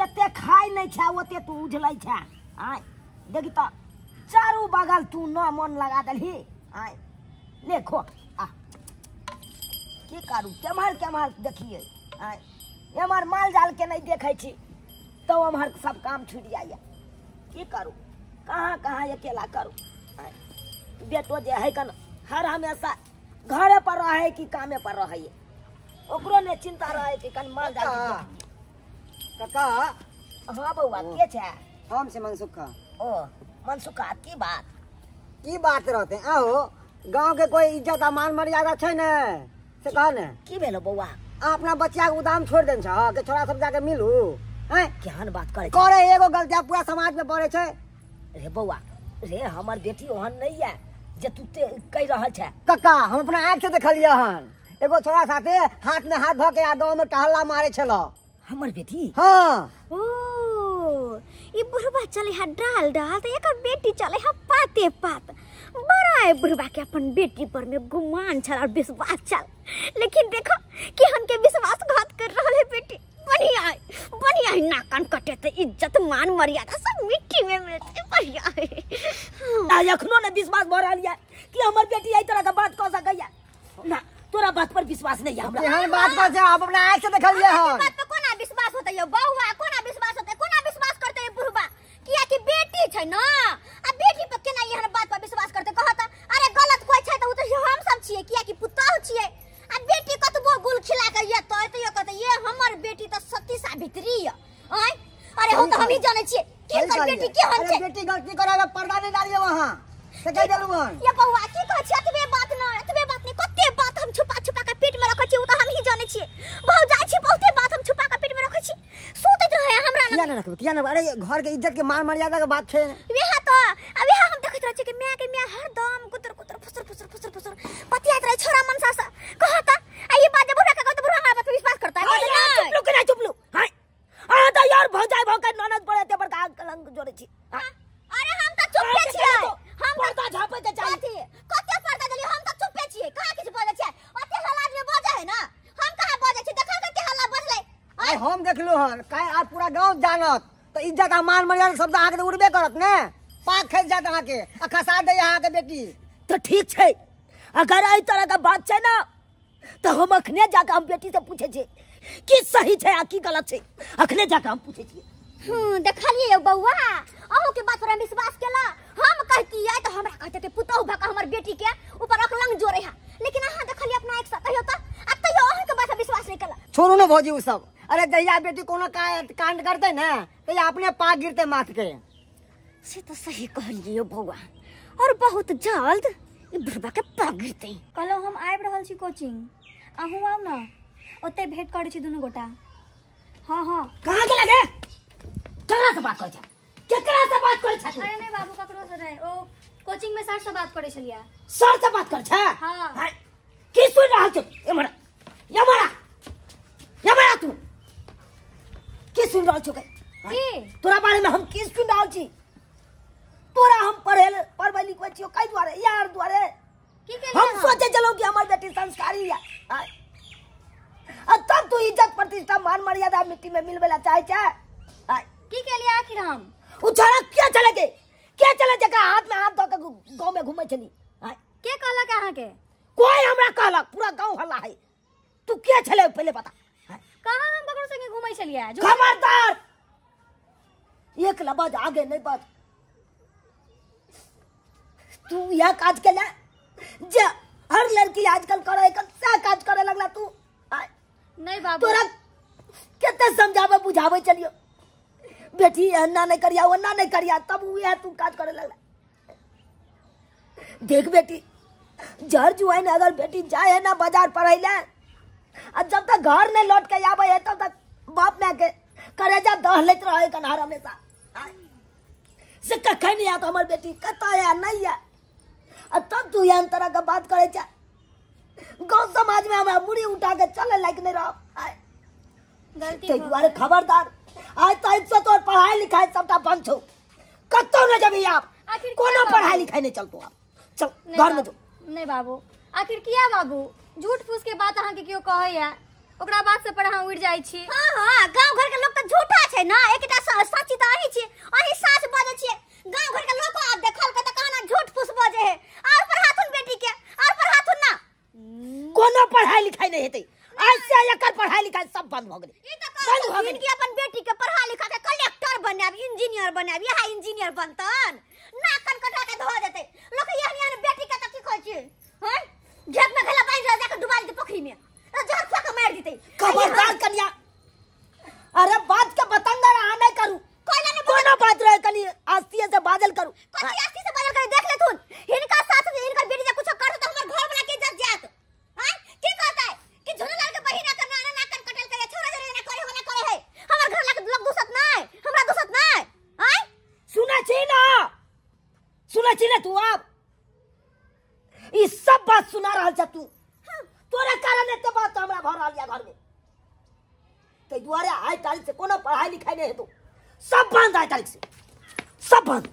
जते खाई नहीं छा ओते तू उझलै छा आय देखी तो चारू बगल तू न मन लगा दलही आय ले खो आ की करू केम्हर देखिए आय हमर माल जाल के नहीं देखे छी तो हमार सब काम छूट जाइए की करू कहाँ अकेला करू आय बेटो जे है कन हर हमेशा घरे पर रहे कि कामे पर रहे ओकरो ने चिंता रहे कि कन माल जाल काका हाँ बउआ के छे हम से मनसुखा ओ मनसुखा की बात रहते आओ गांव के कोई इज्जत आ मान मर्यादा छै ने से कह ने की भेलो बउआ अपना बच्चा के उदाम छोड़ देन छ के छोरा सब जाके मिलू हैं केहन बात करे एगो गलती पूरा समाज में पड़े छै रे बउआ रे हमर बेटी ओहन नहीं है जे तू ते कह रहल छे काका हम अपना आँख से देखलिए हन एगो छोरा साथे हाथ में हाथ धो के आदो में टहला मारे छलो हमर बेटी हाँ ओ ये बुढ़बा चले हा डाल तो एक बेटी चले हा पाते पात बड़ा है बुढ़बा के अपन बेटी पर में गुमान छल और विश्वास चल लेकिन देखो कि हम के विश्वासघात कर रहा है बेटी बढ़िया है ना कान कटे तो इज्जत मान मर्यादा सब मिट्टी में मिलते बढ़िया है अखनो ने विश्वास भ रहल है कि हमर बेटी एई तरह का बात कह सकैया ना तोरा बात पर विश्वास नहीं है हमरा एहन बात पर से आप अपना आँख से देखलिए हन बात पे कोना विश्वास होतै यो बौआ कोना विश्वास करते है बुढ़बा किया कि बेटी छै ना आ बेटी पे केना एहन बात पर विश्वास करते कहत अरे गलत कोइ छै त उ त हम सब छियै किया कि पुतौह छियै आ बेटी कतबो गुल खिला के ये तो ये कहते ये हमर बेटी त सती सावित्री है आय अरे हम तो हम ही जाने छियै कि कर बेटी केहन छै बेटी गलती करे में पर्दा नहीं डालिए वहां से कह देलु हन ये बौआ की कहै छै एतबे बात नहीं कते बात हम छुपा के पेट में रखै छी उ त हम ही जाने छियै बहु जाय छी बहुते बात हम छुपा के पेट में रखै छी सुतैत रहे हमरा किया ना रखबे किया ना अरे घर के इज्जत के मान मर्यादा के बात छै वेहा तो अबे हम देखैत रह छी कि मियाँ हरदम कुतर फुसर पतियात रहे छोरा मनसा से कहता आ ये बात बुढ़ा का तो बुढ़ा हमरा पर विश्वास करता है चुप लो हाय आ तो यार भौजाई भौका ननद पड़े ते पर कलंक जोड़े छी अरे हम त चुपे छियै हम पर्दा झापे के चाहिए कते पर्दा देली हम त चुपे छियै कहां किछ बोले छै ओते हल्ला में बजे है ना हम कहां बजे छी देखल के हल्ला बजले आय हम देखलो हन काहे आज पूरा गांव जानत तो इज्जत आ मान मर्यादा शब्द आके तो उड़बे करत ने पाक खस जात आके आ खसा दे यहां के बेटी तो ठीक छै अगर एई तरह का बात छै ना तो हम अखने जाके हम बेटी से पूछे छी कि सही छै आ की गलत छै अखने जाके हम पूछे छी देखलिए बउआ अहू के बात पर हम विश्वास केला हम कहती है तो हमरा कहते के पुतौह भका हमर बेटी के ऊपर अकलंग जोरे है लेकिन अहां देखलिए अपना एक साथ कहियो त अब तो अहू के बात पर विश्वास नहीं केला छोड़ू ना भौजी उ सब अरे जहिया बेटी कोनो कांड करते ना तो अपने पाक गिरते माथ के से तो सही कहलिए बउआ और बहुत जल्द ई बुढ़बा के पाक गिरते कलो हम आबि रहल छी कोचिंग अहू आउ ना ओते भेंट करै छी दुनू गोटा हां कहां के लगे केकरा से बात करे छ अरे नहीं बाबू ककरो से नहीं ओ कोचिंग में सर से बात करे छलिया सर से बात कर छ हां की सुन रहल छ यमरा तू की सुन रहल छ की तोरा बारे में हम की सुन रहल छी तोरा हम पढ़बै लिखबै छियो कई द्वारे यार द्वारे की के हम सोचे चलो कि हमर बेटी संस्कारी है तब तू इज्जत प्रतिष्ठा मान मर्यादा मिट्टी में मिलवेला चाहे छ की के लिए आखिर हम उछाड़ा क्या चले जगह हाथ में हाथ धो के गांव में घूमे चली के कहला के अहाँ के कोई हमरा कहलक पूरा गांव हल्ला है तू क्या चले पहले बता कहां हम ककरो संगे घुमै छलिया खबरदार एक लबज आगे नहीं बज तू यह काज के ले जे हर लड़की आजकल करे कैसा काज करे लगला तू नहीं बाबू तोरा कितना समझावे बुझावे चलियो बेटी अन्ना नहीं करिया तब यह तू काज करे लगला देख बेटी जहर जुआइन अगर बेटी जाए है ना बाजार पढ़े ले और जब तक घर नहीं लौट के आवे है तब तक बाप में के करेजा दह लेत रहे कन्हार हमेशा से कखे नहीं आता हमार बेटी कता है नहीं है और तब तू यह तरह का बात करे जा गांव समाज में हमारा मुड़ी उठा के चले लायक नहीं रहो गलती दुआरे खबरदार आज तो तोर पढ़ाई लिखाई सबटा बंद छो कतो न जबी आप आखिर कोनो पढ़ाई लिखाई नहीं चलतो आप चल घर में जो नहीं बाबू आखिर किया बाबू झूठ फूस के बात अहाँ के क्यों कहै है ओकरा बात से पढ़ा उड़ जाई छी। हां हां गांव घर के लोग त झूठा छै ना, एकटा सच्ची त अही छी, अही साच बाजे छी। गांव घर के लोग आप देखल के त कहना झूठ फूस बाजे है। और पढ़ाथुन बेटी के और पढ़ाथुन ना कोनो पढ़ाई लिखाई नहीं हेतै। आज से एकर पढ़ाई लिखाई सब बंद हो गेलै। ई त कहन इनके अपन बेटी के पढ़ा लिखा के कलेक्टर बनाब, इंजीनियर बनाब, यह इंजीनियर बनतन ना कन कटा के धो देते लोग। यहन बेटी के त की कहै छी हैं घेत में घला पानी रह जाके डुबा दे पोखरी में, जहर फेंक मार देते। खबरदार कन्या, अरे बात के बतंगा रहा नहीं करू। कोइला ने कोनो बात रहे कनी आस्ती से बादल करू। कथि आस्ती से बादल करे देख लेथुन। हिनका साथ इनकर बेटी जे कुछ कर त हमर घर वाला के इज्जत जात। हैं की कहता है कि झुनलाल के बहिना करना ना कर कटल करे छोरा जरे ना करे होना करे है। हमर घर वाला के लोग दूसत नहीं, हमरा दूसत नहीं। हैं सुना छी ना तू आप ई सब बात सुना रहल छ तू। तोरा कारण एते बात हमरा घर आ लिया घर में। ते दुआरे आइ तारीख से कोनो पढ़ाई लिखाई नहीं हेतौ, सब बंद आइ तारीख से, सब बंद।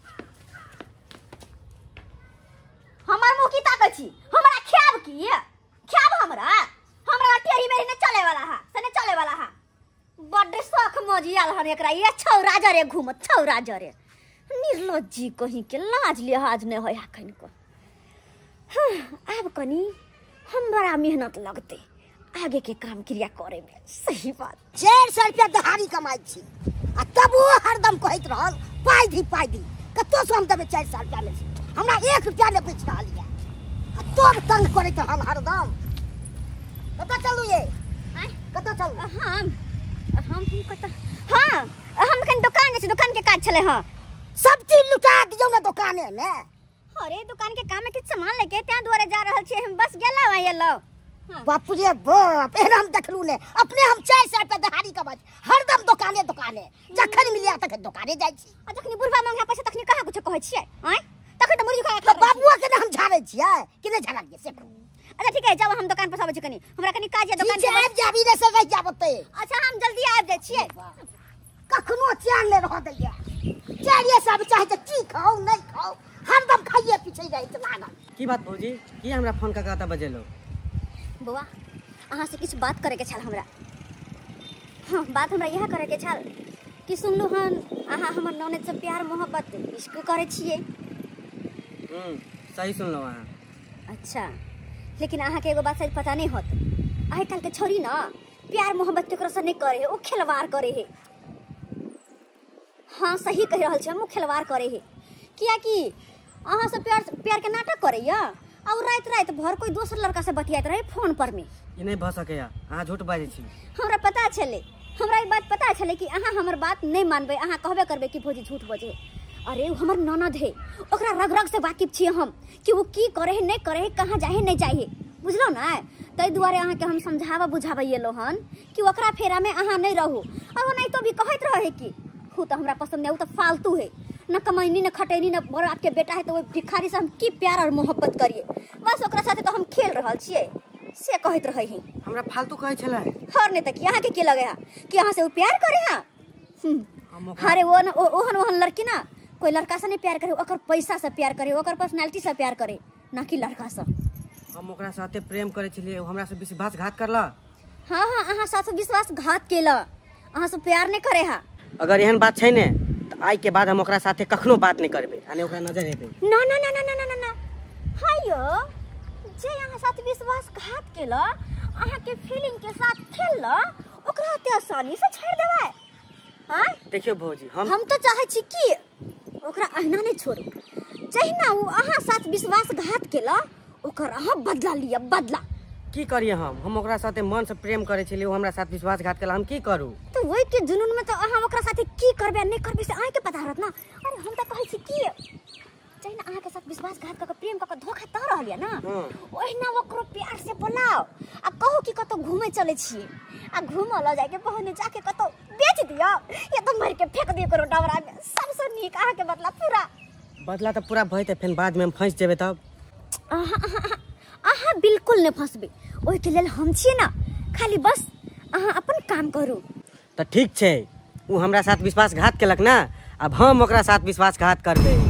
हमर मुंह की ताकत छी, हमरा ख्याब की ख्याब हमरा टेरी मेरी ने चले वाला है, से ने चले वाला है। बड्डे शौक मजियाल हन एकरा, ये छौरा जरे घूमत छौरा जरे निर्लज्जी कहीं के लाज लिहाज नहीं होय हकन को। अब कनी हम बड़ा मेहनत लगते आगे के काम क्रिया करे में। सही बात 400 रुपया दहाड़ी कमाई छी आ तब वो हरदम कहत रहल पाई दी कतो से हम देबे 400 रुपया ले छी, हमरा 1 रुपया ले बेच लिया आ तब तंग करत हम हरदम। कतो चलू ये कतो चलू हम कत हां हम कन दुकान के काज चले। हां सब चीज लुटा दियो ना दुकाने में। अरे दुकान के काम में किछ सामान लेके त्या द्वारे जा रहल छी, हम बस गेला आ येलो। बापू रे बाप एहन हम देखलू ने अपने हम 400 रुपया दहाड़ी कमाई हरदम दुकाने जखन मिलिया तक दुकाने जाई छी। आ जखनी बुढ़वा मांगा पैसा तखनी कहां कुछ कहै छियै हैं तखन त मुर्गी खा बाबुआ के हम झाड़े छियै कि नहीं झाड़िए से। अच्छा ठीक है, जब हम दुकान पर आबै छी कनी हमरा कनी काज है दुकान के आबि जाबी ने से रह जाबते। अच्छा हम जल्दी आबि जाय छियै। कखनो चैन ले रह दैया 400 सब चाहे त की खाओ नहीं खाओ हरदम खाइए पीछे रहे त लागल। की बात भौजी की हमरा फोन का कहता बजेलो? बउआ अहाँ से किछ बात करे के छल हमरा। हां बात हमरा यह करे के छल कि सुनलु हन अहाँ हमर ननद से प्यार मोहब्बत इश्क करे छियै। सही सुनलो अहाँ। अच्छा लेकिन अहाँ के एगो बात शायद पता नहीं होत, आइ काल के छोरी ना प्यार मोहब्बत केकरो से नहीं करे है, ओ खिलवाड़ करे है। हाँ सही कह रहल छी, हम खिलवाड़ करे है। किया कि अहाँ से प्यार के नाटक करैया और रात भर कोई दोसर लड़का से बतियात रहे फोन पर में। ई नहीं भ सकैया, अहाँ झूठ बाजै छी। हमरा पता छले, हमरा ई बात पता छले कि अहाँ हमर बात नहीं मानबे, अहाँ कहबे करबे कि भौजी झूठ बजे। अरे वो हमर ननद है, ओकरा रग रग से वाकिफ छियै हम कि वो की करे है नहीं करे है, कहाँ जाए नहीं चाहिए, बुझलो ना। तै दुआरे अहाँ के हम समझावा बुझावा येलो हन कि ओकरा फेरा में अहाँ नहीं रहू। और वो नहीं तो भी कहत रहे कि हु तो हमरा पसंद नहीं, वो तो फालतू है, न कमैनी न खटैनी न बरात के बेटा है, तो वो भिखारी से हम की प्यार और मोहब्बत करिए। बस ओकरा साथे तो हम खेल रहल छियै से कहत रहे ही। हमरा फालतू कहै छले और नहीं तक यहाँ के की लगे है कि अहाँ से वो प्यार करे है। अरे वो ओहन लड़की ना कोई लड़का से नहीं प्यार करे, ओकर पैसा से प्यार करे, ओकर पर्सनालिटी से प्यार करे, ना कि लड़का से। हम ओकरा साथे प्रेम करे छलिए, हमरा से विश्वासघात करला। हां अहाँ साथ विश्वासघात केला, अहाँ से प्यार नहीं करे है। अगर एहन बात छै ने त आई के बाद हम ओकरा साथे कखनो बात नहीं करबे, आने ओकरा नजर हेतै। ना ना ना ना ना ना ना हायो जे अहाँ साथ विश्वासघात केला, अहाँ के फीलिंग के साथ खेलला, ओकरा ते आसानी से छोड़ देबै। हां देखियो भौजी हम तो चाहे छी कि ओकरा अहिना नहीं छोड़े, जहिना वो अहाँ साथ विश्वासघात केला ओकर अहाँ बदला लिया। बदला की करिए हम ओकरा साथे मन से प्रेम करे छलिए, वो हमरा साथ विश्वासघात केला, हम की करू? तो वही के जुनून में तो अहाँ ओकरा साथे की करबे नहीं करबे से अहाँ के पता रहत ना। अरे हम तो कहै छी कि जहिना अहाँ के साथ विश्वासघात क के प्रेम क के धोखा त रहलिया ना, ओहिना ओकरो प्यार से बोलाओ आ कहो कि कतो घूमे चले छी आ घूम ल जाके बहने जाके कतो बेच दियो या तो मार के फेंक दियो करो डबरा में। सबसे नीक अहाँ के बदला तो पूरा भइते, फिर बाद में हम फंस जेबे तब। अहाँ बिल्कुल नहीं फंसबे, ओहि के लेल हम छिए ना, खाली बस अहाँ अपन काम करू। तो ठीक छै, वो हमरा साथ विश्वासघात केलक ना, अब हम ओकरा साथ विश्वासघात करबे।